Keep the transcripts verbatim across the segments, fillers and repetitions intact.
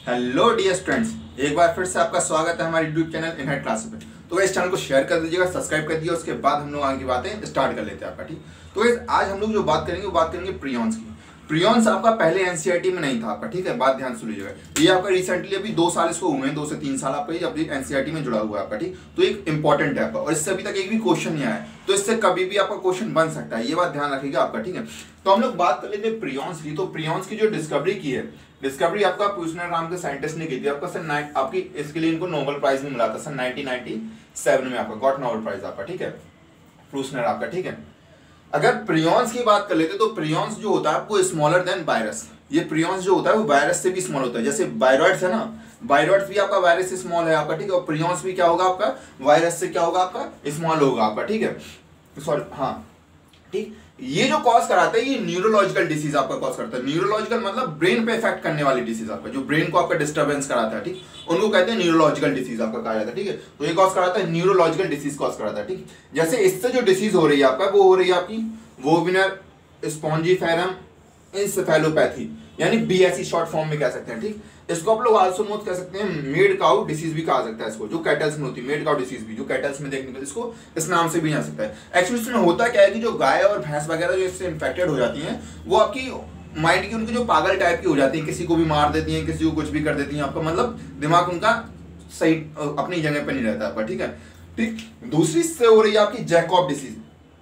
Hello dear students, एक बार फिर से आपका स्वागत है हमारे यूट्यूब चैनल इनहैट क्लासेस पे। तो इस चैनल को शेयर कर दीजिएगा, सब्सक्राइब कर दीजिएगा। उसके बाद हम लोग आगे की बातें स्टार्ट कर लेते हैं आपका। ठीक, तो guys, आज हम लोग जो बात करेंगे वो बात करेंगे प्रियॉन्स की। प्रियॉन्स आपका पहले एनसीईआरटी में नहीं था आपका, ठीक है, बात ध्यान से सुनिएगा। ये आपका रिसेंटली अभी दो साल इसको हुए हैं, दो से तीन साल आपका ये अभी एनसीईआरटी में जुड़ा हुआ है आपका। ठीक, तो एक इंपॉर्टेंट है आपका, और इससे अभी तक एक भी क्वेश्चन नहीं आया है, तो इससे कभी भी आपका क्वेश्चन बन सकता है, ये बात ध्यान रखिएगा आपका। ठीक है, तो हम लोग बात कर लेते हैं प्रियॉन्स की। तो प्रियॉन्स की जो डिस्कवरी की है, डिस्कवरी आपका प्रूसनर नाम के साइंटिस्ट ने की थी आपका सन आपकी इसके लिए इनको नोबेल प्राइज भी मिला था सन नाइनटीन नाइंटी सेवन में आपका गॉट नोबेल प्राइज आपका। ठीक है, प्रूसनर आपका। ठीक है, अगर प्रियॉन्स की बात कर लेते तो प्रियॉन्स जो होता है आपको स्मॉलर देन वायरस। ये प्रियॉन्स जो होता है वो वायरस से भी स्मॉल होता है। जैसे वायरॉइड्स है ना, वायरॉइड्स भी आपका वायरस से स्मॉल है आपका। ठीक है, और प्रियॉन्स भी क्या होगा आपका, वायरस से क्या होगा आपका, स्मॉल होगा आपका। ठीक है, सॉरी, हाँ ठीक। ये जो कॉज कराता है ये न्यूरोलॉजिकल डिसीज आपका कॉज करता है। न्यूरोलॉजिकल मतलब ब्रेन पे इफेक्ट करने वाली डिसीज आपका, जो ब्रेन को आपका डिस्टर्बेंस कराता है। ठीक, उनको कहते हैं न्यूरोलॉजिकल डिसीज आपका कहा जाता है। ठीक है, तो ये कॉज कराता है, न्यूरोलॉजिकल डिसीज कॉज कराता है। ठीक, जैसे इससे जो डिसीज हो रही है आपका वो हो रही है आपकी वोविनर स्पॉन्जिफेरम इंसेफेलोपैथी, यानी बीएसई शॉर्ट फॉर्म में कह सकते हैं। ठीक, इसको आप लोग आल्सो नोट कह सकते हैं मेड काउ डिसीज भी कहा सकता है इसको, जो कैटल्स में होती है। मेड काउ डिसीज भी जो कैटल्स में देखने को, इसको इस नाम से भी जा सकता है। एक्चुअली इसमें होता क्या है कि जो गाय और भैंस वगैरह जो इससे इन्फेक्टेड हो जाती हैं, वो आपकी माइंड की उनकी जो पागल टाइप की हो जाती है, किसी को भी मार देती हैं, किसी को कुछ भी कर देती हैं आपका, मतलब दिमाग उनका सही अपनी जगह पे नहीं रहता आपका। ठीक है, ठीक। दूसरी से हो रही है आपकी Jakob disease,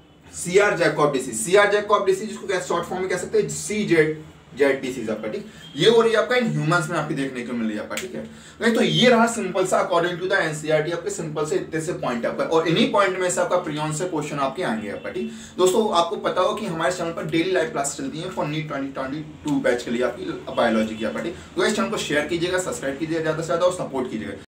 C R Jakob disease. C R Jakob disease इसको शॉर्ट फॉर्म में कह सकते हैं सी जेड जेड डिसीज आपका। ठीक, ये हो रही है आपका इन ह्यूमंस में आपकी देखने को मिल रही है आपका। ठीक है, नहीं तो ये रहा सिंपल सा अकॉर्डिंग टू द एनसीईआरटी आपके सिंपल से इतने से पॉइंट आपका, और इन्हीं पॉइंट में से आपका प्रियॉन्स से क्वेश्चन आपके आएंगे आपका। ठीक दोस्तों, आपको पता हो कि हमारे चैनल पर डेली लाइव क्लास चलती है for NEET twenty twenty two batch के लिए आपकी बायोलॉजी की आपका। ठीक, तो इस चैनल को शेयर कीजिएगा, सब्सक्राइब कीजिएगा ज्यादा से ज्यादा और सपोर्ट कीजिएगा।